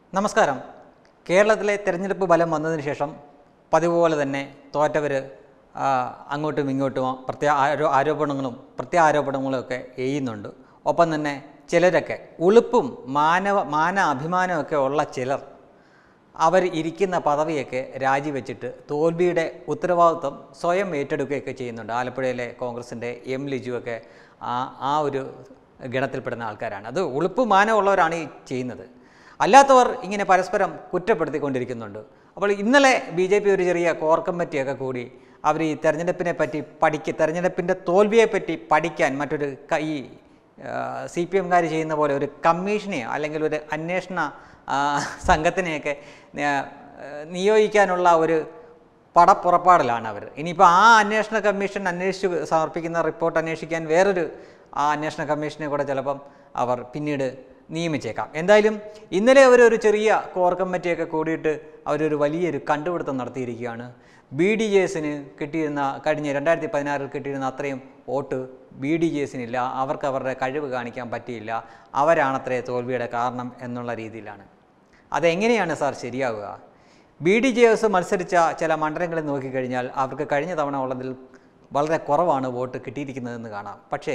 നമസ്കാരം. കേരളത്തിലെ തെരഞ്ഞെടുപ്പ് ഫലം വന്നതിന് ശേഷം പതിവുപോലെ തന്നെ തോറ്റവർ അങ്ങോട്ടും ഇങ്ങോട്ടും ആരോപണങ്ങളും പ്രത്യാരോപണങ്ങളും ഒക്കെ ചെയ്യുന്നുണ്ട്. ഒപ്പം തന്നെ ചിലരൊക്കെ ഉളുപ്പും മാന അഭിമാനമൊക്കെ ഉള്ള ചിലർ അവർ ഇരിക്കുന്ന പദവിയൊക്കെ രാജിവെച്ചിട്ട് തോൽവിയുടെ ഉത്തരവാദിത്വം സ്വയം ഏറ്റെടുക്കുകയൊക്കെ ചെയ്യുന്നുണ്ട്. ആലപ്പുഴയിലെ കോൺഗ്രസിൻ്റെ എം ലിജുവൊക്കെ ആ ഒരു ഗണത്തിൽപ്പെടുന്ന ആൾക്കാരാണ്. അത് ഉളുപ്പ് മാനമുള്ളവരാണ് ഈ ചെയ്യുന്നത്. അല്ലാത്തവർ ഇങ്ങനെ പരസ്പരം കുറ്റപ്പെടുത്തിക്കൊണ്ടിരിക്കുന്നുണ്ട്. അപ്പോൾ ഇന്നലെ BJP ഒരു ചെറിയ കോർ കമ്മിറ്റിയൊക്കെ കൂടി അവർ ഈ തെരഞ്ഞെടുപ്പിനെ പറ്റി തെരഞ്ഞെടുപ്പിൻ്റെ തോൽവിയെപ്പറ്റി പഠിക്കാൻ മറ്റൊരു ഈ CPMകാർ ചെയ്യുന്ന പോലെ ഒരു കമ്മീഷനെയോ അല്ലെങ്കിൽ ഒരു അന്വേഷണ സംഘത്തിനെയൊക്കെ നിയോഗിക്കാനുള്ള ഒരു പടപ്പുറപ്പാടിലാണ് അവർ. ഇനിയിപ്പോൾ ആ അന്വേഷണ കമ്മീഷൻ അന്വേഷിച്ച് സമർപ്പിക്കുന്ന റിപ്പോർട്ട് അന്വേഷിക്കാൻ വേറൊരു അന്വേഷണ കമ്മീഷനെ കൂടെ ചിലപ്പം അവർ പിന്നീട് നിയമിച്ചേക്കാം. എന്തായാലും ഇന്നലെ അവരൊരു ചെറിയ കോർ കമ്മിറ്റിയൊക്കെ കൂടിയിട്ട് അവരൊരു വലിയൊരു കണ്ടുപിടുത്തം നടത്തിയിരിക്കുകയാണ്. BDJSന് കിട്ടിയിരുന്ന കഴിഞ്ഞ 2016 കിട്ടിയിരുന്ന അത്രയും വോട്ട് BDJSനില്ല. അവർക്ക് അവരുടെ കഴിവ് കാണിക്കാൻ പറ്റിയില്ല. അവരാണത്രേ തോൽവിയുടെ കാരണം എന്നുള്ള രീതിയിലാണ്. അതെങ്ങനെയാണ് സാർ ശരിയാവുക? BDJS മത്സരിച്ച ചില മണ്ഡലങ്ങളിൽ നോക്കിക്കഴിഞ്ഞാൽ അവർക്ക് കഴിഞ്ഞ തവണ ഉള്ളതിൽ വളരെ കുറവാണ് വോട്ട് കിട്ടിയിരിക്കുന്നതെന്ന് കാണാം. പക്ഷേ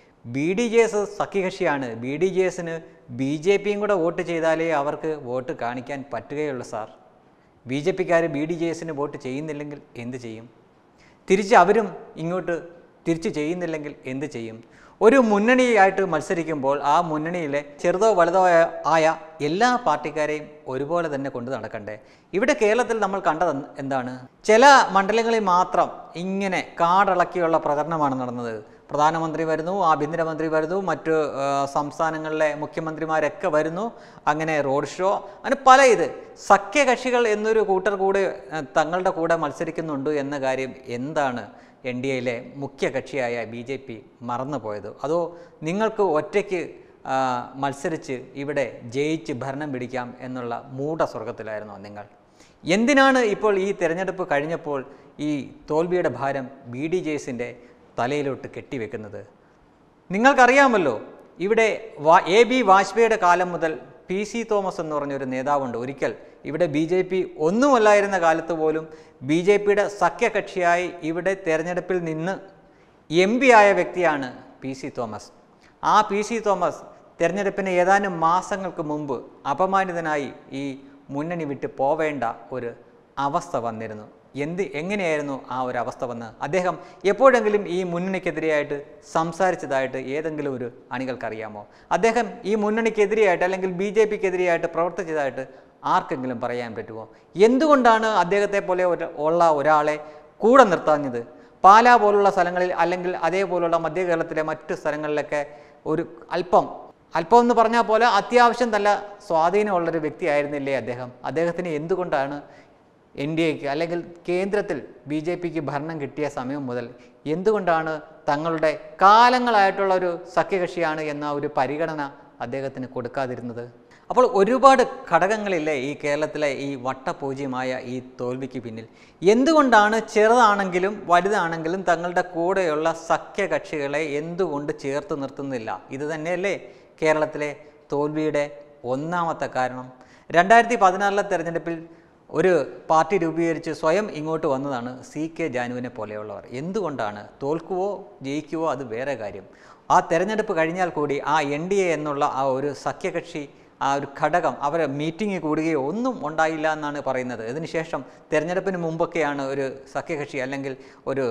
BDJS സഖ്യകക്ഷിയാണ്. BDJSന് BJPയും കൂടെ വോട്ട് ചെയ്താലേ അവർക്ക് വോട്ട് കാണിക്കാൻ പറ്റുകയുള്ളൂ സാർ. BJPക്കാർ BDJSന് വോട്ട് ചെയ്യുന്നില്ലെങ്കിൽ എന്ത് ചെയ്യും? തിരിച്ച് അവരും ഇങ്ങോട്ട് തിരിച്ച് ചെയ്യുന്നില്ലെങ്കിൽ എന്ത് ചെയ്യും? ഒരു മുന്നണിയായിട്ട് മത്സരിക്കുമ്പോൾ ആ മുന്നണിയിലെ ചെറുതോ വലുതോ ആയ എല്ലാ പാർട്ടിക്കാരെയും ഒരുപോലെ തന്നെ കൊണ്ട് നടക്കണ്ടേ? ഇവിടെ കേരളത്തിൽ നമ്മൾ കണ്ടത് എന്താണ്? ചില മണ്ഡലങ്ങളിൽ മാത്രം ഇങ്ങനെ കാടിളക്കിയുള്ള പ്രചരണമാണ് നടന്നത്. പ്രധാനമന്ത്രി വരുന്നു, ആഭ്യന്തരമന്ത്രി വരുന്നു, മറ്റു സംസ്ഥാനങ്ങളിലെ മുഖ്യമന്ത്രിമാരൊക്കെ വരുന്നു, അങ്ങനെ റോഡ് ഷോ, അങ്ങനെ പല സഖ്യകക്ഷികൾ എന്നൊരു കൂട്ടർ കൂടെ തങ്ങളുടെ കൂടെ മത്സരിക്കുന്നുണ്ട് എന്ന കാര്യം എന്താണ് NDAയിലെ മുഖ്യ കക്ഷിയായ BJP മറന്നുപോയത്? അതോ നിങ്ങൾക്ക് ഒറ്റയ്ക്ക് മത്സരിച്ച് ഇവിടെ ജയിച്ച് ഭരണം പിടിക്കാം എന്നുള്ള മൂഢസ്വർഗത്തിലായിരുന്നോ നിങ്ങൾ? എന്തിനാണ് ഇപ്പോൾ ഈ തിരഞ്ഞെടുപ്പ് കഴിഞ്ഞപ്പോൾ ഈ തോൽവിയുടെ ഭാരം BDJSൻ്റെ തലയിലോട്ട് കെട്ടിവെക്കുന്നത്? നിങ്ങൾക്കറിയാമല്ലോ, ഇവിടെ AB വാജ്പേയിയുടെ കാലം മുതൽ PC തോമസ് എന്ന് പറഞ്ഞൊരു നേതാവുണ്ട്. ഒരിക്കൽ ഇവിടെ BJP ഒന്നുമല്ലായിരുന്ന കാലത്ത് പോലും BJPയുടെ സഖ്യകക്ഷിയായി ഇവിടെ തെരഞ്ഞെടുപ്പിൽ നിന്ന് MP ആയ വ്യക്തിയാണ് PC തോമസ്. ആ PC തോമസ് തെരഞ്ഞെടുപ്പിന് ഏതാനും മാസങ്ങൾക്ക് മുമ്പ് അപമാനിതനായി ഈ മുന്നണി വിട്ട് പോവേണ്ട ഒരു അവസ്ഥ വന്നിരുന്നു. എങ്ങനെയായിരുന്നു ആ ഒരു അവസ്ഥ വന്ന് അദ്ദേഹം എപ്പോഴെങ്കിലും ഈ മുന്നണിക്കെതിരെയായിട്ട് സംസാരിച്ചതായിട്ട് ഏതെങ്കിലും ഒരു അണികൾക്കറിയാമോ? അദ്ദേഹം ഈ മുന്നണിക്കെതിരെയായിട്ട് അല്ലെങ്കിൽ BJPക്കെതിരെയായിട്ട് പ്രവർത്തിച്ചതായിട്ട് ആർക്കെങ്കിലും പറയാൻ പറ്റുമോ? എന്തുകൊണ്ടാണ് അദ്ദേഹത്തെ പോലെ ഉള്ള ഒരാളെ കൂടെ നിർത്താഞ്ഞത്? പാലാ പോലുള്ള സ്ഥലങ്ങളിൽ അല്ലെങ്കിൽ അതേപോലുള്ള മധ്യ കേരളത്തിലെ മറ്റു സ്ഥലങ്ങളിലൊക്കെ ഒരു അല്പം എന്ന് പറഞ്ഞാൽ പോലെ അത്യാവശ്യം നല്ല സ്വാധീനമുള്ളൊരു വ്യക്തിയായിരുന്നില്ലേ അദ്ദേഹം? അദ്ദേഹത്തിന് എന്തുകൊണ്ടാണ് NDAക്ക് അല്ലെങ്കിൽ കേന്ദ്രത്തിൽ BJPക്ക് ഭരണം കിട്ടിയ സമയം മുതൽ എന്തുകൊണ്ടാണ് തങ്ങളുടെ കാലങ്ങളായിട്ടുള്ള ഒരു സഖ്യകക്ഷിയാണ് എന്ന ഒരു പരിഗണന അദ്ദേഹത്തിന് കൊടുക്കാതിരുന്നത്? അപ്പോൾ ഒരുപാട് ഘടകങ്ങളില്ലേ ഈ കേരളത്തിലെ ഈ വട്ടപൂജ്യമായ ഈ തോൽവിക്ക് പിന്നിൽ? എന്തുകൊണ്ടാണ് ചെറുതാണെങ്കിലും വലുതാണെങ്കിലും തങ്ങളുടെ കൂടെയുള്ള സഖ്യകക്ഷികളെ എന്തുകൊണ്ട് ചേർത്ത് നിർത്തുന്നില്ല? ഇത് തന്നെയല്ലേ കേരളത്തിലെ തോൽവിയുടെ ഒന്നാമത്തെ കാരണം? 2016 തെരഞ്ഞെടുപ്പിൽ ഒരു പാർട്ടി രൂപീകരിച്ച് സ്വയം ഇങ്ങോട്ട് വന്നതാണ് CK ജാനുവിനെ പോലെയുള്ളവർ. എന്തുകൊണ്ടാണ്? തോൽക്കുവോ ജയിക്കുവോ അത് വേറെ കാര്യം. ആ തെരഞ്ഞെടുപ്പ് കഴിഞ്ഞാൽ കൂടി ആ NDA എന്നുള്ള ആ ഒരു സഖ്യകക്ഷി ആ ഒരു ഘടകം അവരെ മീറ്റിംഗ് കൂടുകയോ ഒന്നും ഉണ്ടായില്ല എന്നാണ് പറയുന്നത്. ഇതിനുശേഷം തെരഞ്ഞെടുപ്പിന് മുമ്പൊക്കെയാണ് ഒരു സഖ്യകക്ഷി അല്ലെങ്കിൽ ഒരു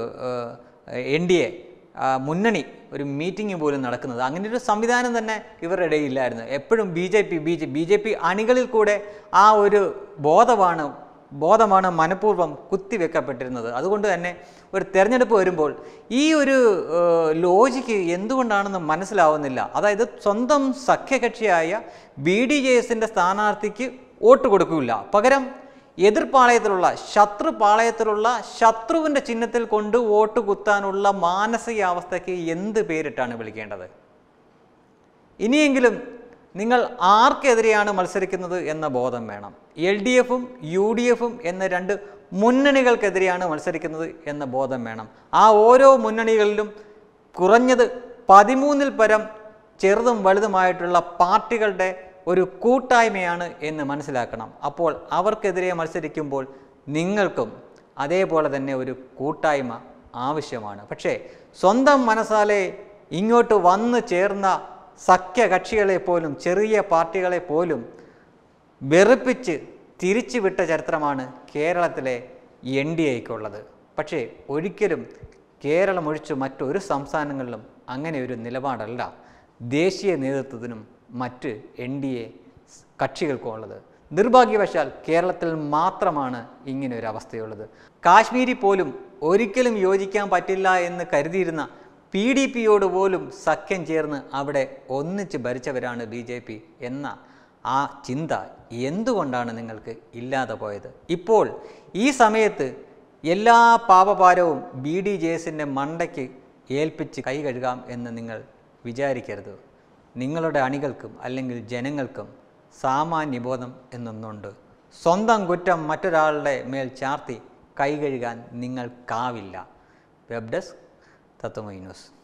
NDA മുന്നണി ഒരു മീറ്റിംഗ് പോലും നടക്കുന്നത്. അങ്ങനെ ഒരു സംവിധാനം തന്നെ ഇവരുടെ ഇടയില്ലായിരുന്നു. എപ്പോഴും BJP അണികളിൽ കൂടെ ആ ഒരു ബോധമാണ് മനഃപൂർവ്വം കുത്തിവെക്കപ്പെട്ടിരുന്നത്. അതുകൊണ്ട് തന്നെ ഒരു തെരഞ്ഞെടുപ്പ് വരുമ്പോൾ ഈ ഒരു ലോജിക്ക് എന്തുകൊണ്ടാണെന്ന് മനസ്സിലാവുന്നില്ല. അതായത് സ്വന്തം സഖ്യകക്ഷിയായ BDJSൻ്റെ സ്ഥാനാർത്ഥിക്ക് വോട്ട് കൊടുക്കില്ല, പകരം എതിർപാളയത്തിലുള്ള ശത്രുപാളയത്തിലുള്ള ശത്രുവിൻ്റെ ചിഹ്നത്തിൽ കൊണ്ട് വോട്ട് കുത്താനുള്ള മാനസികാവസ്ഥയ്ക്ക് എന്ത് പേരിട്ടാണ് വിളിക്കേണ്ടത്? ഇനിയെങ്കിലും നിങ്ങൾ ആർക്കെതിരെയാണ് മത്സരിക്കുന്നത് എന്ന ബോധം വേണം. LDFും UDFും എന്ന രണ്ട് മുന്നണികൾക്കെതിരെയാണ് മത്സരിക്കുന്നത് എന്ന ബോധം വേണം. ആ ഓരോ മുന്നണികളിലും കുറഞ്ഞത് 13-ൽ പരം ചെറുതും വലുതുമായിട്ടുള്ള പാർട്ടികളുടെ ഒരു കൂട്ടായ്മയാണ് എന്ന് മനസ്സിലാക്കണം. അപ്പോൾ അവർക്കെതിരെ മത്സരിക്കുമ്പോൾ നിങ്ങൾക്കും അതേപോലെ തന്നെ ഒരു കൂട്ടായ്മ ആവശ്യമാണ്. പക്ഷേ സ്വന്തം മനസ്സാലെ ഇങ്ങോട്ട് വന്നു ചേർന്ന സഖ്യകക്ഷികളെ പോലും ചെറിയ പാർട്ടികളെ പോലും വെറുപ്പിച്ച് തിരിച്ചുവിട്ട ചരിത്രമാണ് കേരളത്തിലെ NDAയ്ക്കുള്ളത്. പക്ഷേ ഒരിക്കലും കേരളം ഒഴിച്ച് മറ്റൊരു സംസ്ഥാനങ്ങളിലും അങ്ങനെ ഒരു നിലപാടല്ല ദേശീയ നേതൃത്വത്തിനും മറ്റ് NDA കക്ഷികൾക്കും ഉള്ളത്. നിർഭാഗ്യവശാൽ കേരളത്തിൽ മാത്രമാണ് ഇങ്ങനെ ഒരു അവസ്ഥയുള്ളത്. കാശ്മീരിൽ പോലും ഒരിക്കലും യോജിക്കാൻ പറ്റില്ല എന്ന് കരുതിയിരുന്ന PDPയോട് പോലും സഖ്യം ചേർന്ന് അവിടെ ഒന്നിച്ച് ഭരിച്ചവരാണ് BJP എന്ന ആ ചിന്ത എന്തുകൊണ്ടാണ് നിങ്ങൾക്ക് ഇല്ലാതെ പോയത്? ഇപ്പോൾ ഈ സമയത്ത് എല്ലാ പാപഭാരവും BDJSൻ്റെ മണ്ടയ്ക്ക് ഏൽപ്പിച്ച് കൈ കഴുകാം എന്ന് നിങ്ങൾ വിചാരിക്കരുത്. നിങ്ങളുടെ അണികൾക്കും അല്ലെങ്കിൽ ജനങ്ങൾക്കും സാമാന്യബോധം എന്നൊന്നുണ്ട്. സ്വന്തം കുറ്റം മറ്റൊരാളുടെ മേൽ ചാർത്തി കൈ കഴുകാൻ നിങ്ങൾക്കാവില്ല. Web desk Tattvamayi news.